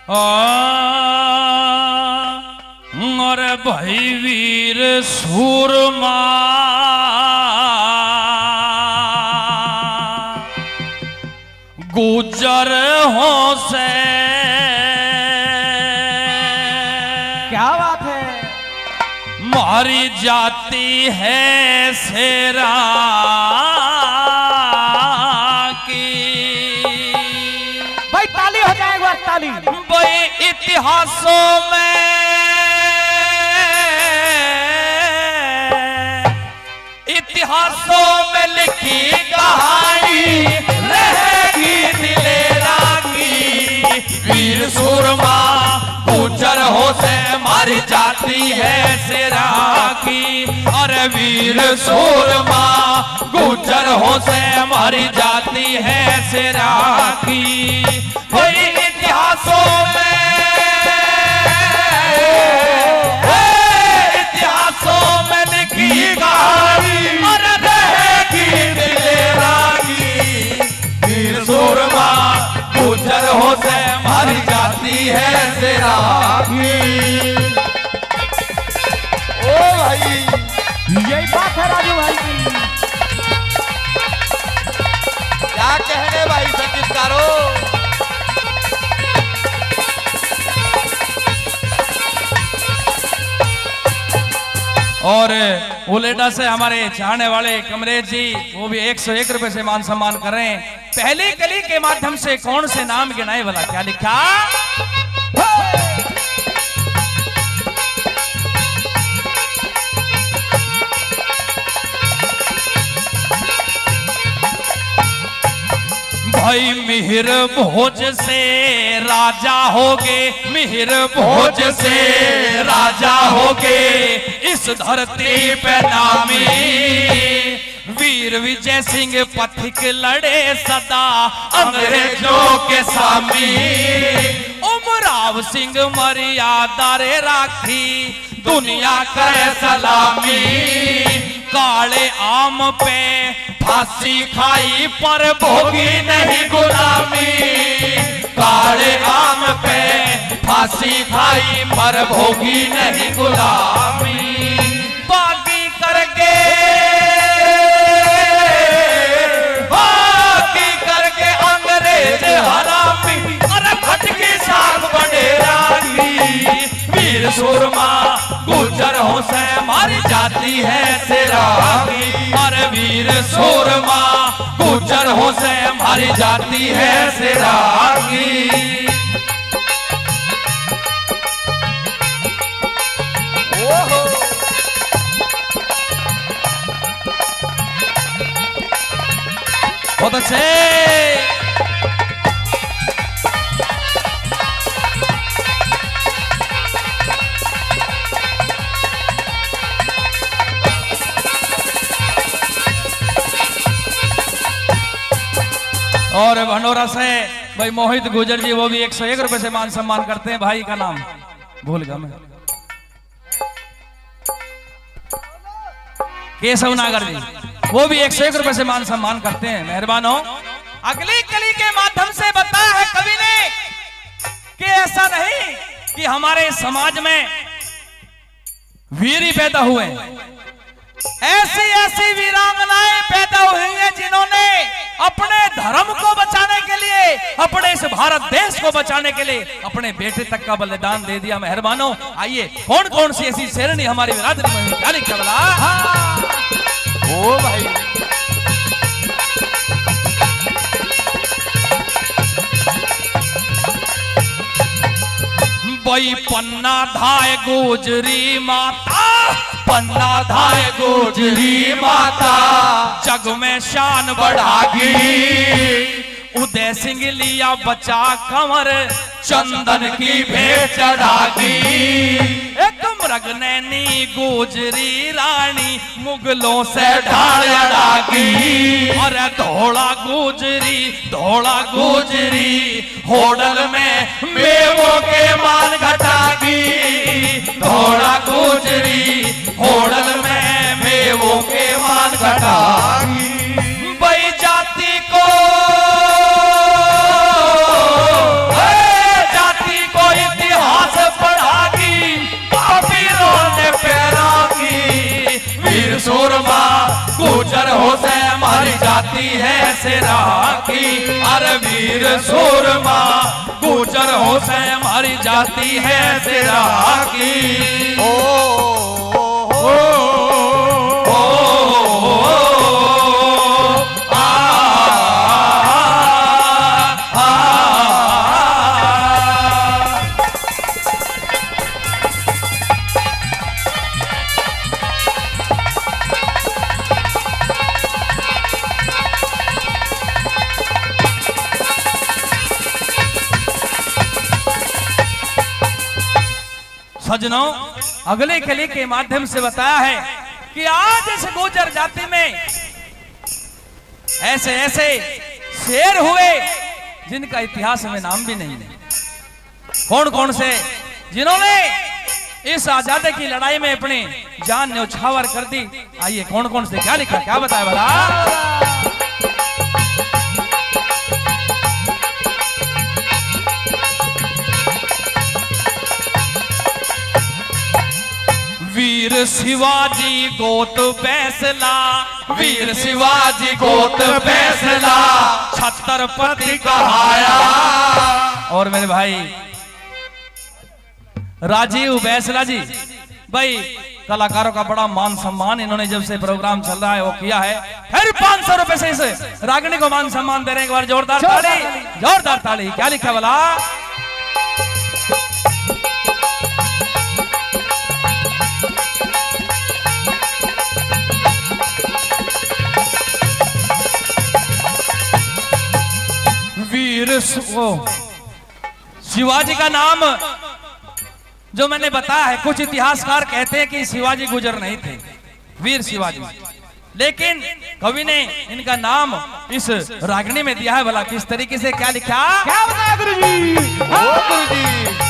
और भाई वीर सूरमा गुजर हो से क्या बात है। मारी जाती है शेरा की। भाई ताली हो जाए एक बार ताली। भाई इतिहासों में लिखी कहानी रहेगी दिलेरा की। वीर सूरमा गुजर हो से मारी जाती है शेरा की। अरे वीर सूरमा गुजर हो से मारी जाती है शेरा की। कोई इतिहासों में लिखी कहानी अरे रहेगी दिलेरा की। वीर सूरमा गुजर हो से मारी जाती है शेरा की। ओ भाई यही बात है राजू भाई की। क्या कहने भाई संगीतकारों। और उलेडा से हमारे चाहने वाले कमरेज जी वो भी 101 रुपए से मान सम्मान कर रहे हैं। पहली कली के माध्यम से कौन से नाम गिनाए वाला क्या लिखा। भाई मिहिर भोज से राजा होगे। मिहिर भोज से राजा होगे इस धरती पे नामी। वीर विजय सिंह पथिक लड़े सदा अंग्रेजों के सामी। उमराव सिंह मर्यादा रे राखी दुनिया करे सलामी। काले आम पे फांसी खाई पर भोगी नहीं गुलामी। काले आम पे फांसी खाई पर भोगी नहीं गुलामी। बागी करके अंग्रेज हरामी अरे खटकी साग बडेरा की। वीर सूरमा गुजर हो से मारी जाती है शेरा की। अरे वीर सूरमा गुजर हो से मारी जाती है शेरा की। बहुत अच्छे। और भंडोरा से भाई मोहित गुजर जी वो भी 101 रुपए से मान सम्मान करते हैं। भाई का नाम भूल गया मैं। केशव नागर जी वो भी 101 रुपए से मान सम्मान करते हैं। मेहरबान हो। अगली कली के माध्यम से बताया है कवि ने कि ऐसा नहीं कि हमारे समाज में वीर ही पैदा हुए, ऐसी ऐसी वीरांगनाएं पैदा हुई हैं जिन्होंने अपने धर्म को बचाने के लिए, अपने इस भारत देश को बचाने के लिए अपने बेटे तक का बलिदान दे दिया। मेहरबानों आइए कौन कौन सी ऐसी शेरनी हमारी बिरादरी में क्या लिखा बला। ओ भाई भाई पन्ना धाय गुजरी माता। पन्ना धाय गुजरी माता जग में शान बढ़ागी। उदय सिंह लिया बचा कंवर चंदन की भेंट चढ़ागी। एक मृगनैनी गुजरी रानी मुगलों से ढाल अड़ागी। और धोला गुजरी होटल में मेवों के मान घटागी। धोला गुजरी होटल में मेवों के मान घटागी। भाई जाति को सूरमा गुजर हो से हमारी जाती है तेरा की। सजनों, अगले कली के माध्यम से बताया है कि आज इस गुर्जर जाति में ऐसे ऐसे शेर हुए जिनका इतिहास में नाम भी नहीं है। कौन कौन से, जिन्होंने इस आजादी की लड़ाई में अपनी जान न्यौछावर कर दी। आइए कौन कौन से, क्या लिखा, क्या बताया भला। वीर शिवाजी गोत फैसला, वीर शिवाजी गोत फैसला छत्रपति कहाया। और मेरे भाई राजीव बैसला जी, भाई कलाकारों का बड़ा मान सम्मान इन्होंने जब से प्रोग्राम चल रहा है वो किया है। फिर 500 रुपए से इस रागिनी को मान सम्मान दे रहे हैं। एक बार जोरदार ताली, जोरदार ताली। क्या लिखा बोला। वीर शिवाजी का नाम जो मैंने बताया है, कुछ इतिहासकार कहते हैं कि शिवाजी गुजर नहीं थे, वीर शिवाजी, लेकिन कवि ने इनका नाम इस रागिनी में दिया है। भला किस तरीके से, क्या लिखा, क्या बताया गुरुजी। गुरुजी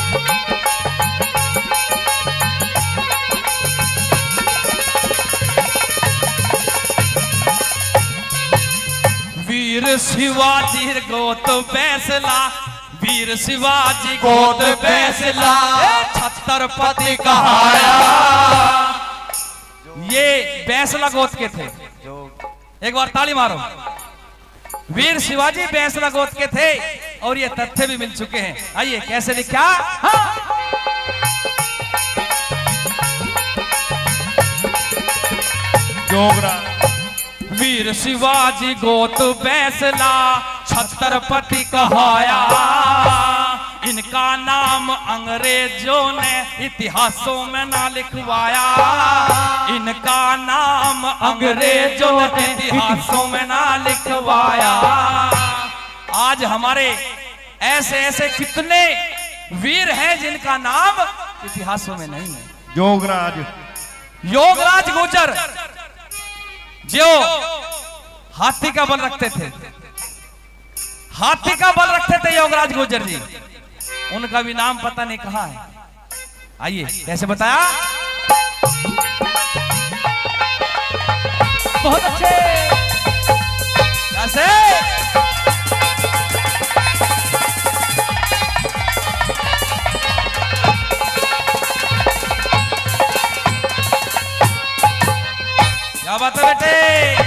वीर शिवाजी गोत फैसला, वीर शिवाजी गोत फैसला छत्रपति कहाया। ये बैसला गोत के थे। एक बार ताली मारो। वीर शिवाजी बैसला गोत के थे और ये तथ्य भी मिल चुके हैं। आइए कैसे लिखा। जोगरा वीर शिवाजी गोत फैसला छत्रपति कहाया। इनका नाम अंग्रेजों ने इतिहासों में ना लिखवाया। इनका नाम अंग्रेजों ने इतिहासों में ना लिखवाया। आज हमारे ऐसे ऐसे कितने वीर हैं जिनका नाम इतिहासों में नहीं है। योगराज, योगराज गुर्जर जो हाथी का बल रखते थे, हाथी का बल रखते थे योगराज गुर्जर जी, उनका भी नाम पता नहीं कहां है। आइए कैसे बताया। बहुत अच्छे। कैसे। क्या बात है बेटे।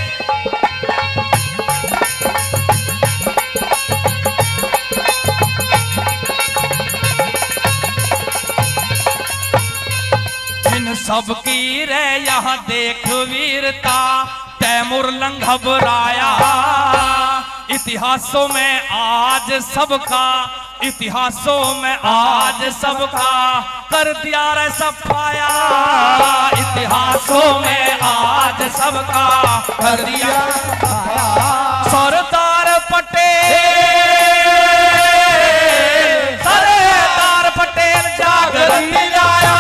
इन सबकी रे यहाँ देख वीरता, तैमूर लंग घबराया। इतिहासों में आज सबका, इतिहासों में आज सबका कर दिया रे सफाया। इतिहासों में आज सबका कर दिया सरदार पटेल, सरदार पटेल जागृति लाया।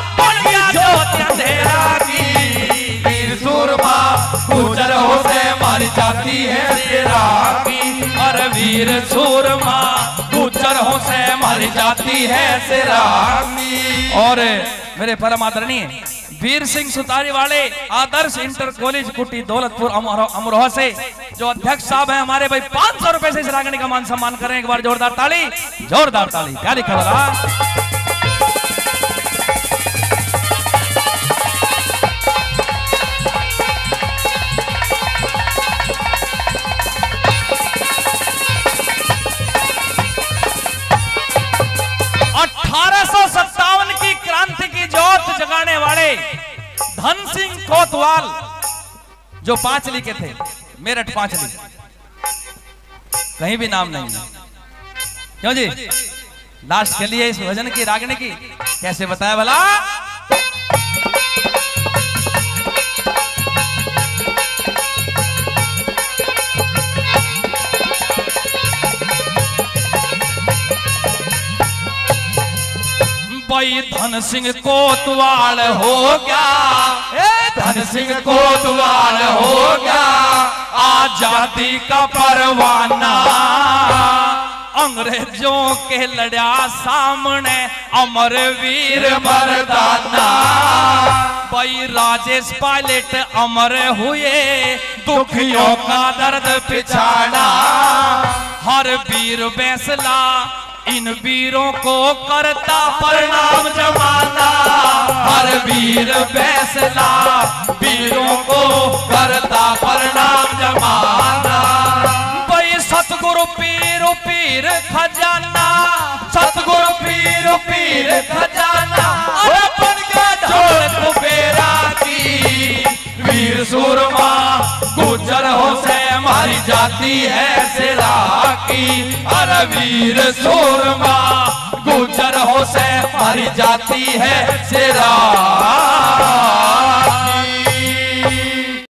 अंधेरा की वीर सूरमा गुर्जर हो से मारी जाती है तेरा की। और वीर सूरमा गुर्जर हो से मारी जाती है तेरा की। और मेरे परम आदरणीय वीर सिंह सुतारी वाले आदर्श इंटर कॉलेज कुटी दौलतपुर अमरोहा से जो अध्यक्ष साहब हैं हमारे भाई, 500 रुपए से इस रागिनी का मान सम्मान करें। एक बार जोरदार ताली, जोरदार ताली। क्या लिखा बता। 1857 की क्रांति की ज्योत जगाने वाले धन सिंह कोतवाल जो पांचली के थे, मेरठ पांचली, कहीं भी नाम नहीं है। क्यों जी? लास्ट के लिए इस भजन की रागनी की कैसे बताया भला? भाई धन सिंह कोतवाल हो गया, धन सिंह कोतवाल हो गया आजादी का परवाना, अंग्रेजों के लड़ा सामने अमर वीर मर्दाना। भाई राजेश पायलट अमर हुए दुखियों का दर्द पिछाड़ा, हर वीर फैसला इन वीरों को करता प्रणाम जमाना, हर वीर फैसला वीरों को करता प्रणाम जमाना। भाई सतगुरु पीर पीर खजाना, सतगुरु पीर पीर खजाना, बन के जोड़ कुबेरा की, वीर सूरमा गुजर हो से हमारी जाति है सिरा की, अरे वीर सूरमा गुजर हो से हमारी जाति है सिरा।